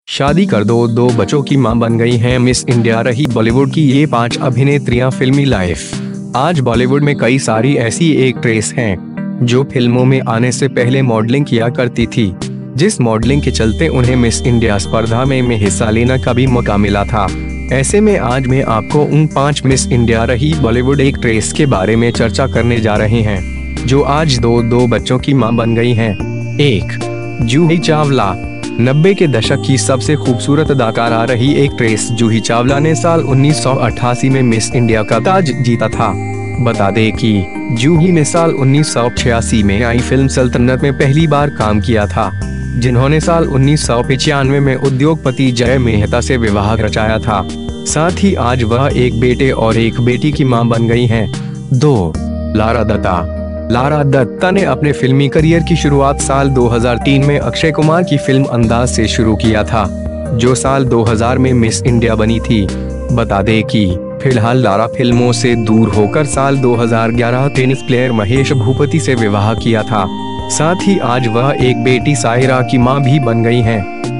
शादी कर दो बच्चों की मां बन गई हैं मिस इंडिया रही बॉलीवुड की ये 5 अभिनेत्रियां फिल्मी लाइफ। आज बॉलीवुड में कई सारी ऐसी एक्ट्रेस हैं जो फिल्मों में आने से पहले मॉडलिंग किया करती थी, जिस मॉडलिंग के चलते उन्हें मिस इंडिया स्पर्धा में हिस्सा लेने का भी मौका मिला था। ऐसे में आज मैं आपको उन 5 मिस इंडिया रही बॉलीवुड एक्ट्रेस के बारे में चर्चा करने जा रहे हैं जो आज दो बच्चों की मां बन गई हैं। 1. जूही चावला। 90 के दशक की सबसे खूबसूरत अदाकारा रही एक्ट्रेस जूही चावला ने साल 1988 में मिस इंडिया का ताज जीता था। बता दें कि जूही ने साल 1986 में आई फिल्म सल्तनत में पहली बार काम किया था, जिन्होंने साल 1995 में उद्योगपति जय मेहता से विवाह रचाया था। साथ ही आज वह एक बेटे और एक बेटी की मां बन गई हैं। 2. लारा दत्ता। लारा दत्ता ने अपने फिल्मी करियर की शुरुआत साल 2003 में अक्षय कुमार की फिल्म अंदाज से शुरू किया था, जो साल 2000 में मिस इंडिया बनी थी। बता दें कि फिलहाल लारा फिल्मों से दूर होकर साल 2011 टेनिस प्लेयर महेश भूपति से विवाह किया था। साथ ही आज वह एक बेटी सायरा की मां भी बन गई हैं।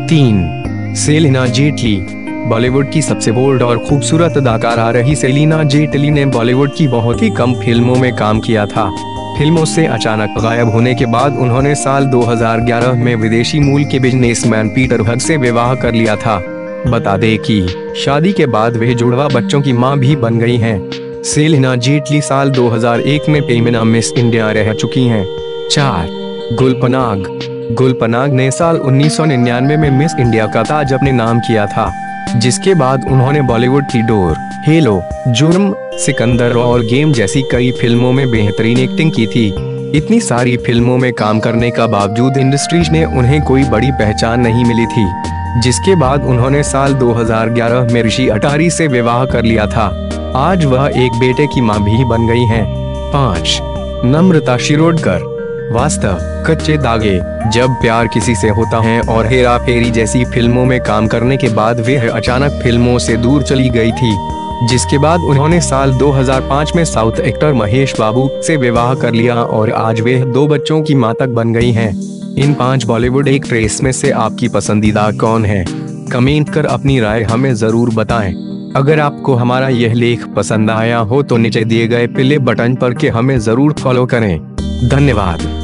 3. सेलिना जेटली। बॉलीवुड की सबसे बोल्ड और खूबसूरत अदाकारा रही सेलिना जेटली ने बॉलीवुड की बहुत ही कम फिल्मों में काम किया था। फिल्मों से अचानक गायब होने के बाद उन्होंने साल 2011 में विदेशी मूल के बिजनेसमैन पीटर हग से विवाह कर लिया था। बता दें कि शादी के बाद वे जुड़वा बच्चों की मां भी बन गई हैं। सेलिना जेटली साल 2001 में फेमिना मिस इंडिया रह चुकी हैं। 4. गुलपनाग। गुलपनाग ने साल 1999 में मिस इंडिया का ताज अपने नाम किया था, जिसके बाद उन्होंने बॉलीवुड की डोर, हेलो, जुर्म, सिकंदर और गेम जैसी कई फिल्मों में बेहतरीन एक्टिंग की थी। इतनी सारी फिल्मों में काम करने का बावजूद इंडस्ट्री ने उन्हें कोई बड़ी पहचान नहीं मिली थी, जिसके बाद उन्होंने साल 2011 में ऋषि अटारी से विवाह कर लिया था। आज वह एक बेटे की मां भी बन गई हैं। 5. नम्रता शिरोडकर। वास्तव, कच्चे धागे, जब प्यार किसी से होता है और हेरा फेरी जैसी फिल्मों में काम करने के बाद वे अचानक फिल्मों से दूर चली गई थी, जिसके बाद उन्होंने साल 2005 में साउथ एक्टर महेश बाबू से विवाह कर लिया और आज वे 2 बच्चों की मां तक बन गई हैं। इन 5 बॉलीवुड एक्ट्रेस में से आपकी पसंदीदा कौन है? कमेंट कर अपनी राय हमें जरूर बताएं। अगर आपको हमारा यह लेख पसंद आया हो तो नीचे दिए गए प्ले बटन पर के हमें जरूर फॉलो करें। धन्यवाद।